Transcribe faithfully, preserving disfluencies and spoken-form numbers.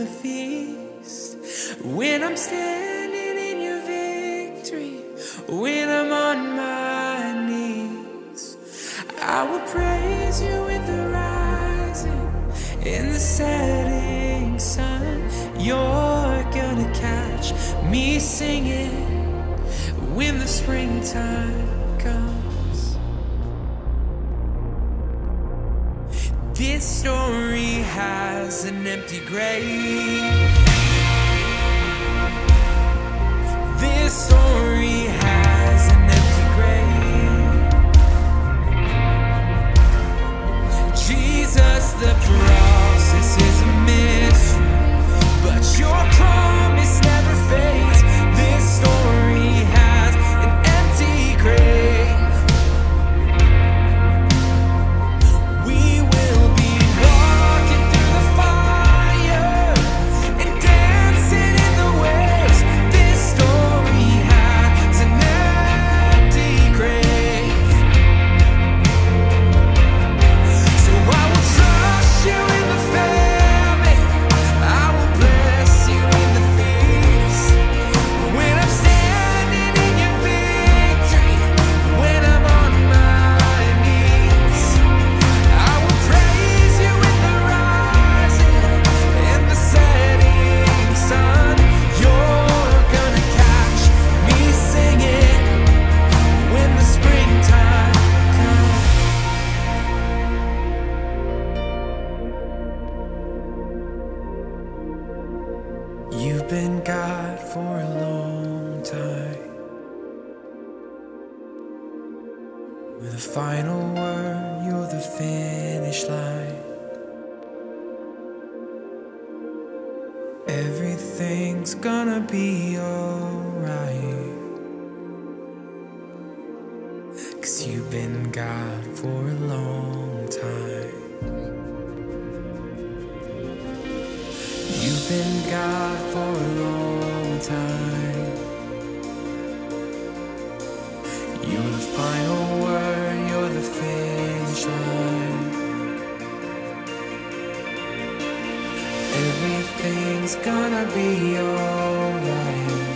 the feast. When I'm standing in your victory, when I'm on my knees, I will praise you in the rising, in the setting sun. You're gonna catch me singing when the springtime comes. This story has an empty grave. This story has an empty grave. Jesus, the process is a mystery, but your promise never fades. This story has an empty grave. We will be walking through the fire and dancing in the waves. This story has an empty grave. So I will trust you in the famine, I will bless you in the feast. When I'm standing in your victory, when I'm on my knees, I will praise you in the rising and the setting sun. You're gonna catch me singing when the springtime comes. You've been God for a long time. With a final word, you're the finish line. Everything's gonna be alright, 'cause you've been God for a long time. You've been God for a long time. You're the final word, you're the finish line. Everything's gonna be alright.